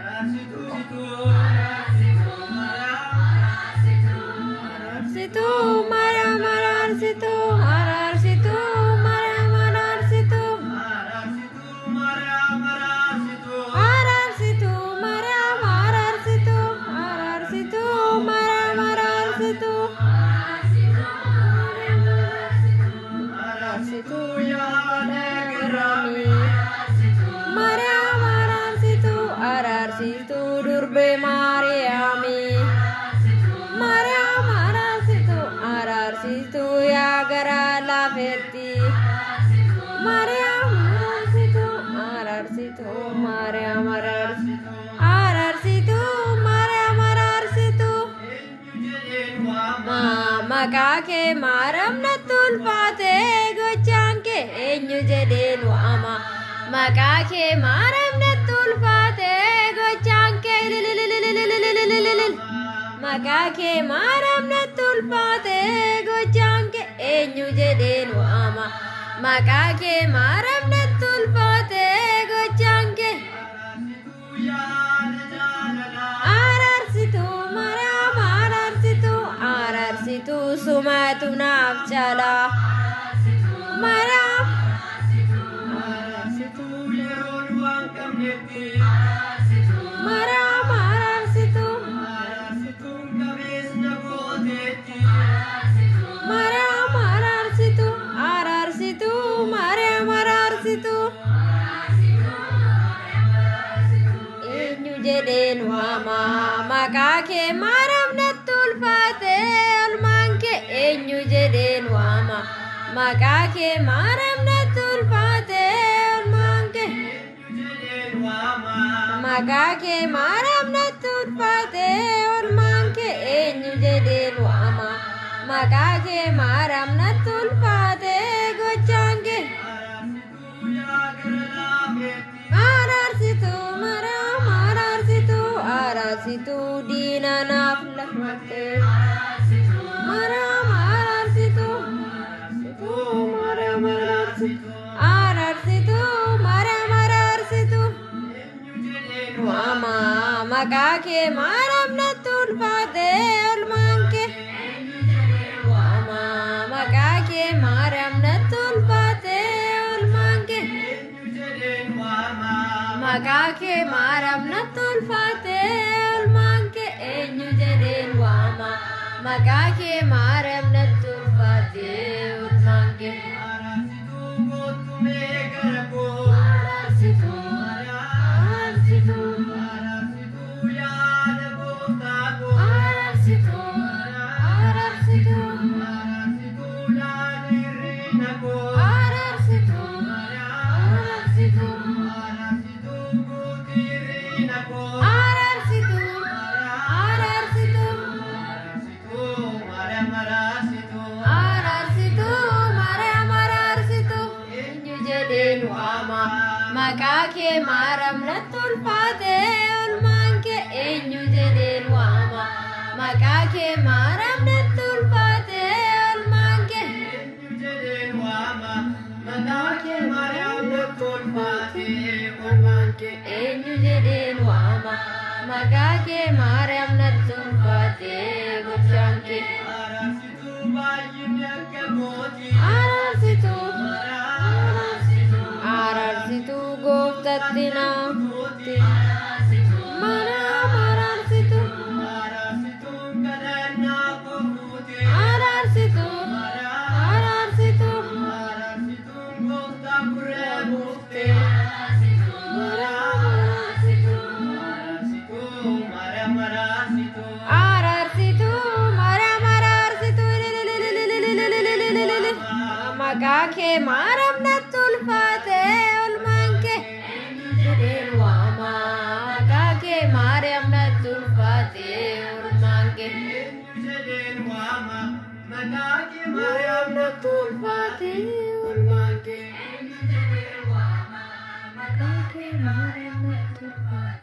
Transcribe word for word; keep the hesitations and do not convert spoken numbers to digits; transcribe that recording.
Situ mara marar situ marar situ mara marar situ marar situ mara marar situ marar situ mara marar situ marar situ ya negerami mara marar situ arar situ durbe mariami mara marar situ arar situ ya gara la feti mara marar situ arar situ mara marar arar situ mara marar situ maka ke maram natul fate gocang ke enyu jedin wa ama maka ke maram natul fate gocang ke lilililililililililil maka ke maram natul fate gocang ke enyu jedin wa ama maka ke maram natul fate gocang ke arar situ mara marar situ arar situ sumatu nafcala mara arar situ mara marar situ mara marar situ arar situ mara marar situ enyu jedin wama maka ke maram natul fate almanke enyu jedin wama maka ke maram natul fate almanke maka ke maram natul fate almanke enyu jedin wama maka ke maram natul fate gocangke arar situ mara marar situ arar situ dina naflah mate mara marar situ situ mara marar situ arar situ mara marar situ wama maka ke maram natul fate almanke wama maka ke maram natul fate almanke maka ke maram natul fate almanke enyu jedin wama maka ke maram natul fate almanke arar situ arar situ arar situ arar situ arar situ arar situ arar situ arar situ arar situ mara marar situ enyu jedin wama maka ke maram natul fate almanke enyu jedin wama maka ke maram natul fate almanke maka ke maram natul fate almanke enyu jedin wama maka ke maram natul fate gocangke arar situ arar situ goftatina mara marar situ arar situ arar situ mara marar situ arar situ mara marar situ maka ke maram natul fate almanke jedin wama maka ke maram natul fate almanke maka ke maram natul fate almanke maka ke maram natul fate